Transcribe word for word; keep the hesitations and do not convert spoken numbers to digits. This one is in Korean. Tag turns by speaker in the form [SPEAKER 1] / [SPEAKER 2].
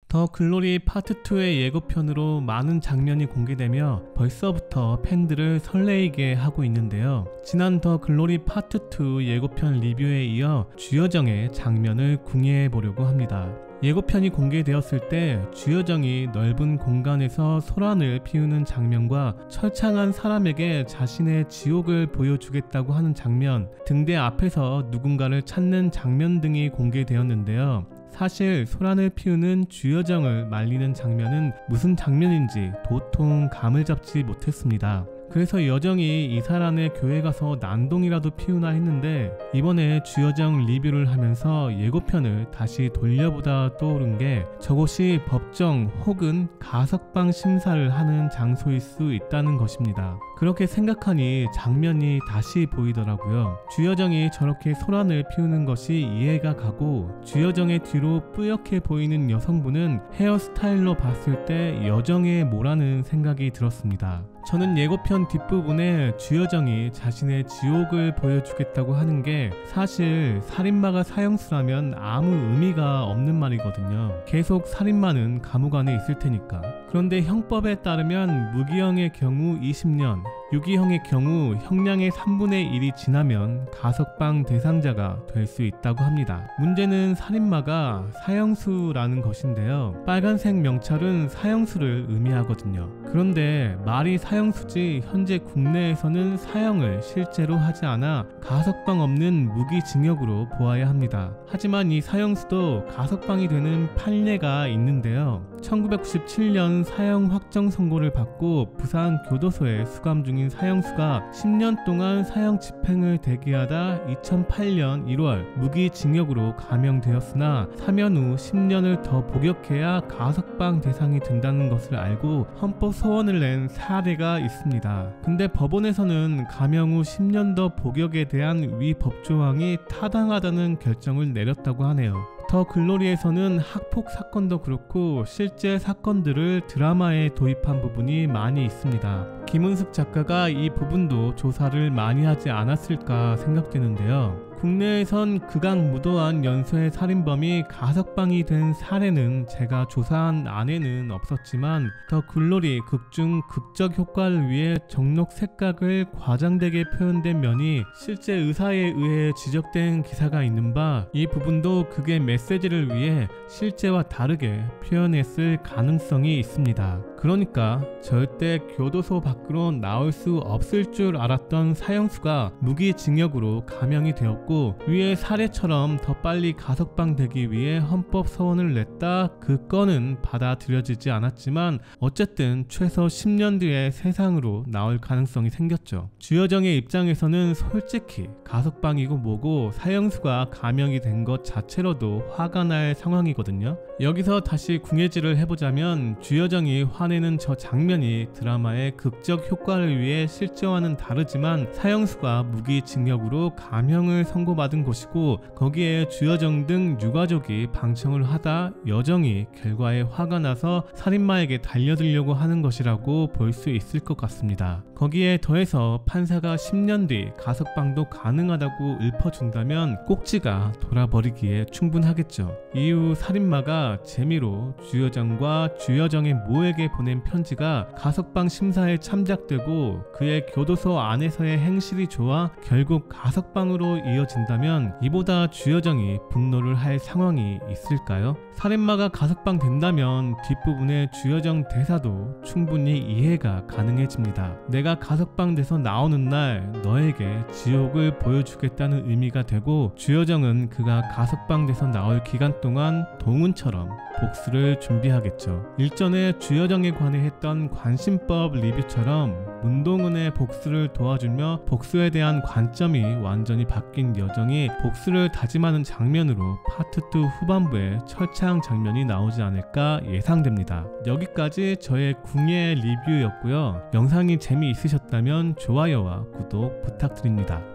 [SPEAKER 1] 더 글로리 파트 이의 예고편으로 많은 장면이 공개되며 벌써부터 팬들을 설레이게 하고 있는데요. 지난 더 글로리 파트 이 예고편 리뷰에 이어 주여정의 장면을 궁예해 보려고 합니다. 예고편이 공개되었을 때 주여정이 넓은 공간에서 소란을 피우는 장면과 철창한 사람에게 자신의 지옥을 보여주겠다고 하는 장면, 등대 앞에서 누군가를 찾는 장면 등이 공개되었는데요. 사실 소란을 피우는 주여정을 말리는 장면은 무슨 장면인지 도통 감을 잡지 못했습니다. 그래서 여정이 이사란의 교회 가서 난동이라도 피우나 했는데 이번에 주여정 리뷰를 하면서 예고편을 다시 돌려보다 떠오른 게 저곳이 법정 혹은 가석방 심사를 하는 장소일 수 있다는 것입니다. 그렇게 생각하니 장면이 다시 보이더라고요. 주여정이 저렇게 소란을 피우는 것이 이해가 가고 주여정의 뒤로 뿌옇게 보이는 여성분은 헤어스타일로 봤을 때 여정의 모라는 생각이 들었습니다. 저는 예고편 뒷부분에 주여정이 자신의 지옥을 보여주겠다고 하는 게 사실 살인마가 사형수라면 아무 의미가 없는 말이거든요. 계속 살인마는 감옥 안에 있을 테니까. 그런데 형법에 따르면 무기형의 경우 이십 년, 유기형의 경우 형량의 삼분의 일이 지나면 가석방 대상자가 될 수 있다고 합니다. 문제는 살인마가 사형수라는 것인데요. 빨간색 명찰은 사형수를 의미하거든요. 그런데 말이 사형수지 현재 국내에서는 사형을 실제로 하지 않아 가석방 없는 무기징역으로 보아야 합니다. 하지만 이 사형수도 가석방이 되는 판례가 있는데요. 천구백구십칠 년 사형 확정 선고를 받고 부산 교도소에 수감 중인 사형수가 십 년 동안 사형 집행을 대기하다 이천팔 년 일월 무기징역으로 감형되었으나 사면 후 십 년을 더 복역해야 가석방 대상이 된다는 것을 알고 헌법 소원을 낸 사례가 있습니다. 근데 법원에서는 감형 후 십 년 더 복역에 대한 위 법조항이 타당하다는 결정을 내렸다고 하네요. 더 글로리에서는 학폭 사건도 그렇고 실제 사건들을 드라마에 도입한 부분이 많이 있습니다. 김은숙 작가가 이 부분도 조사를 많이 하지 않았을까 생각되는데요. 국내에선 극악무도한 연쇄 살인범이 가석방이 된 사례는 제가 조사한 안에는 없었지만 더 글로리 극중 극적 효과를 위해 정록 색각을 과장되게 표현된 면이 실제 의사에 의해 지적된 기사가 있는 바 이 부분도 극의 메시지를 위해 실제와 다르게 표현했을 가능성이 있습니다. 그러니까 절대 교도소 밖으로 나올 수 없을 줄 알았던 사형수가 무기징역으로 감형이 되었고 위의 사례처럼 더 빨리 가석방 되기 위해 헌법 소원을 냈다, 그 건은 받아들여지지 않았지만 어쨌든 최소 십 년 뒤에 세상으로 나올 가능성이 생겼죠. 주여정의 입장에서는 솔직히 가석방이고 뭐고 사형수가 감형이 된 것 자체로도 화가 날 상황이거든요. 여기서 다시 궁예질을 해보자면 주여정이 화내는 저 장면이 드라마의 극적 효과를 위해 실제와는 다르지만 사형수가 무기징역으로 감형을 선고받은 것이고 거기에 주여정 등 유가족이 방청을 하다 여정이 결과에 화가 나서 살인마에게 달려들려고 하는 것이라고 볼 수 있을 것 같습니다. 거기에 더해서 판사가 십 년 뒤 가석방도 가능하다고 읊어준다면 꼭지가 돌아버리기에 충분하겠죠. 이후 살인마가 재미로 주여정과 주여정의 모에게 보낸 편지가 가석방 심사에 참작되고 그의 교도소 안에서의 행실이 좋아 결국 가석방으로 이어진다면 이보다 주여정이 분노를 할 상황이 있을까요? 살인마가 가석방 된다면 뒷부분의 주여정 대사도 충분히 이해가 가능해집니다. 내가 가석방 돼서 나오는 날 너에게 지옥을 보여주겠다는 의미가 되고 주여정은 그가 가석방 돼서 나올 기간 동안 동훈처럼 복수를 준비하겠죠. 일전에 주여정에 관해 했던 관심법 리뷰처럼 문동은의 복수를 도와주며 복수에 대한 관점이 완전히 바뀐 여정이 복수를 다짐하는 장면으로 파트 이 후반부에 철창 장면이 나오지 않을까 예상됩니다. 여기까지 저의 궁예 리뷰였고요. 영상이 재미있으셨다면 좋아요와 구독 부탁드립니다.